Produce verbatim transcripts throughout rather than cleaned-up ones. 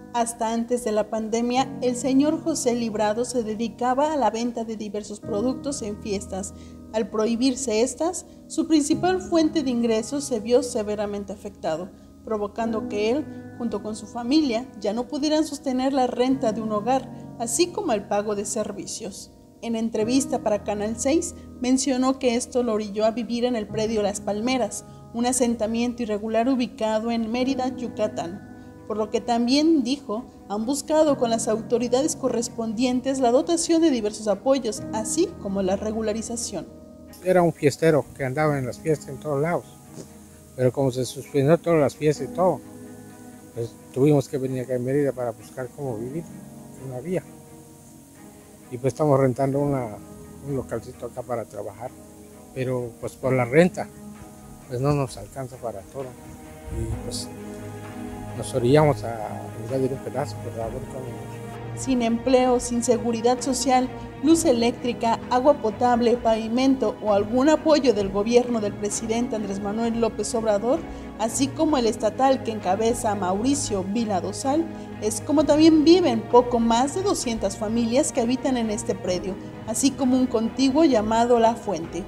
Hasta antes de la pandemia, el señor José Librado se dedicaba a la venta de diversos productos en fiestas. Al prohibirse estas, su principal fuente de ingresos se vio severamente afectado, provocando que él, junto con su familia, ya no pudieran sostener la renta de un hogar, así como el pago de servicios. En entrevista para Canal seis, mencionó que esto lo orilló a vivir en el predio Las Palmeras, un asentamiento irregular ubicado en Mérida, Yucatán. Por lo que también dijo, han buscado con las autoridades correspondientes la dotación de diversos apoyos, así como la regularización. Era un fiestero que andaba en las fiestas en todos lados, pero como se suspendió todas las fiestas y todo, pues tuvimos que venir acá en Mérida para buscar cómo vivir, no había. Y pues estamos rentando una, un localcito acá para trabajar, pero pues por la renta, pues no nos alcanza para todo. Y pues nos orillamos a invadir un pedazo, pero a ver cómo. Sin empleo, sin seguridad social, luz eléctrica, agua potable, pavimento o algún apoyo del gobierno del presidente Andrés Manuel López Obrador, así como el estatal que encabeza Mauricio Vila Dosal, es como también viven poco más de doscientas familias que habitan en este predio, así como un contiguo llamado La Fuente.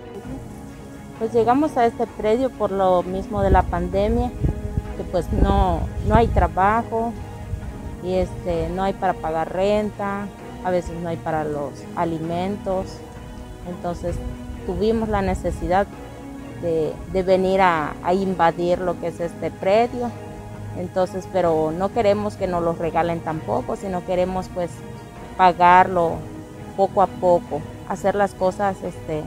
Pues llegamos a este predio por lo mismo de la pandemia, que pues no, no hay trabajo y este, no hay para pagar renta, a veces no hay para los alimentos, entonces tuvimos la necesidad de, de venir a, a invadir lo que es este predio, entonces, pero no queremos que nos lo regalen tampoco, sino queremos pues pagarlo poco a poco, hacer las cosas este,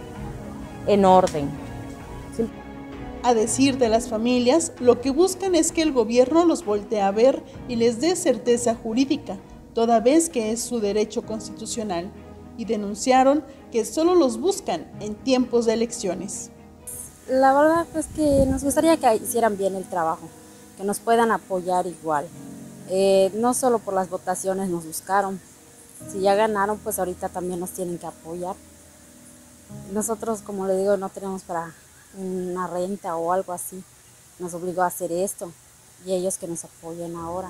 en orden. Sí. A decir de las familias, lo que buscan es que el gobierno los voltee a ver y les dé certeza jurídica, toda vez que es su derecho constitucional, y denunciaron que solo los buscan en tiempos de elecciones. La verdad es que nos gustaría que hicieran bien el trabajo, que nos puedan apoyar igual. Eh, no solo por las votaciones nos buscaron, si ya ganaron, pues ahorita también nos tienen que apoyar. Nosotros, como le digo, no tenemos para una renta o algo así, nos obligó a hacer esto y ellos que nos apoyen ahora.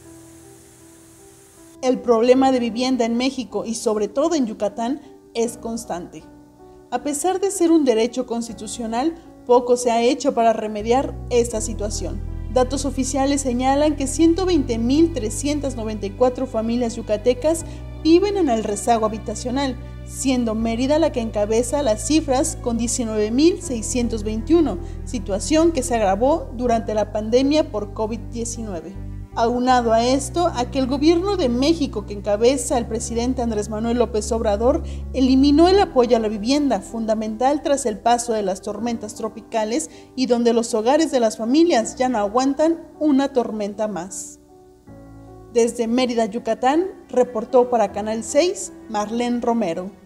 El problema de vivienda en México y sobre todo en Yucatán es constante. A pesar de ser un derecho constitucional, poco se ha hecho para remediar esta situación. Datos oficiales señalan que ciento veinte mil trescientas noventa y cuatro familias yucatecas viven en el rezago habitacional, siendo Mérida la que encabeza las cifras con diecinueve mil seiscientos veintiuno, situación que se agravó durante la pandemia por COVID diecinueve. Aunado a esto, a que el gobierno de México que encabeza el presidente Andrés Manuel López Obrador eliminó el apoyo a la vivienda, fundamental tras el paso de las tormentas tropicales y donde los hogares de las familias ya no aguantan una tormenta más. Desde Mérida, Yucatán, reportó para Canal seis, Marlene Romero.